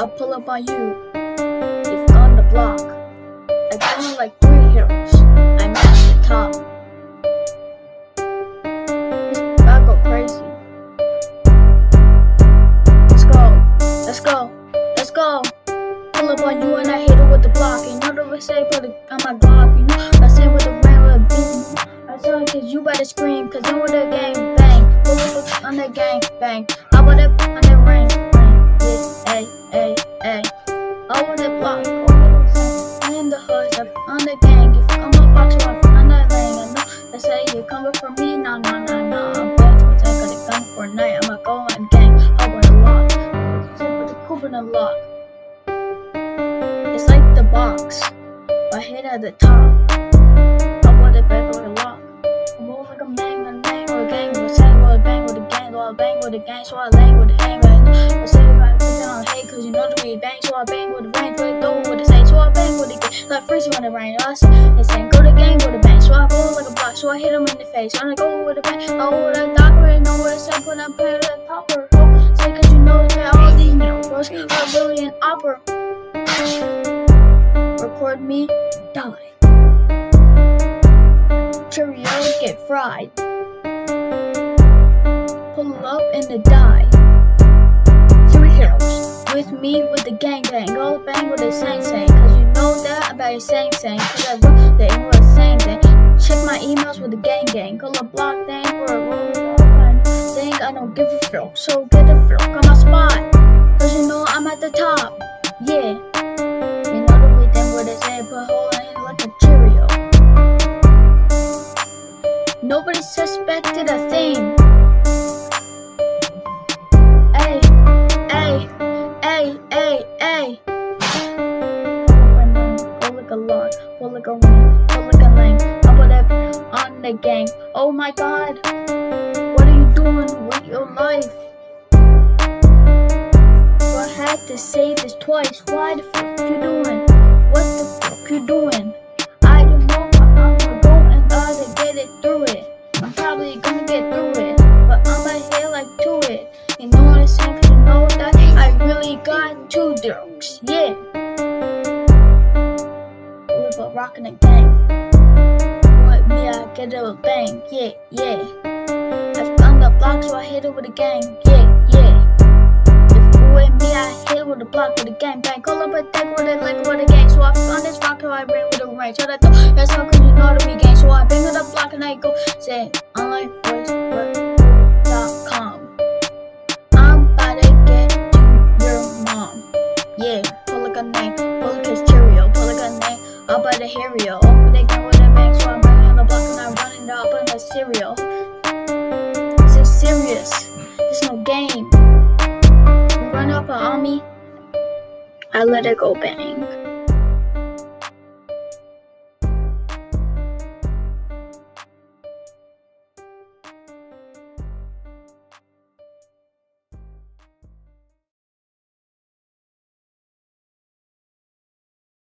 I'll pull up on you. If on the block, I got like 3 heroes. I'm at the top. I'll go crazy. Let's go. Let's go. Let's go. Pull up on you and I hit it with the block. You know the say put it on my Glock. You know I say with the rain with a beam. I tell you cause you better scream. Cause then with the gang bang. Pull up on the gang bang. I put it on the rain. Yeah, ay, ay, ay. Over the block. In the hood. On the gang. If you come up box you off on that lane. I know they say you coming for me. Nah, nah, nah, nah. I'm going to attack. Gonna come for a night. I'ma go and gang. Over the lock. Sit with the coupe in the lock. It's like the box, but hit at the top. I want it back with a lock. I'm more like a bang with a gang, with a sang with a bang with a gang, so I bang with a gang, so I lang with a hang. I say if I put down hate, cause you know that we bang, so I bang with the rain, so I throw with the same, so I bang with the gang, like freezing when it rain. I say, it's saying go to gang with a bang, so I roll like a block, so I hit him in the face. So I go with a bang, oh, with a doctor, and know what I say, put up at the topper. Say, cause you know that all these girls are really an opera. Record me, die. Cheerios get fried. Pull up in the die. 3 heroes with me with the gang bang. All bang with the same thing. Cause you know that about the same thing. Cause I wrote the English same thing. Check my emails with the gang. Call a block thing for a roll one. Saying I don't give a fuck. So get a fuck on my spot. Cause you know I'm at the top. Yeah. You know the way thing where they say put a hole in it like a Cheerio. Nobody suspected a thing. Ay, ay, ay, ay, ay. Pull like a lock, pull like a ring, pull like a lane. I put it on the gang. Oh my god, what are you doing with your life? I had to say this twice. Why the fuck you doing? What the fuck you doing? I don't know, but I'm gonna go and gotta get it through it. I'm probably gonna get through it, but I'ma hit like to it. You know what I'm saying? Cause you know that I really got 2 drugs. Yeah. Live a rockin' a gang. With me, I get it with a bang. Yeah, yeah. I've found the block, so I hit it with a gang. Yeah, yeah. With me, I hit with the block with the gang bang. Call up a deck with it like with a gang. So I found this rock, so I ran with a rain. So that that's how cause you know that we gang. So I bang with the block and I go say onlinevoice.com. I'm about to get to your mom. Yeah, pull like a name, pull like his Cheerio, pull like a name, I'll buy the Harrio. Oh, they come with a bang, so I'm running on the block and I'm running up on the cereal. This is serious, it's no game. Run up on me, I let it go bang.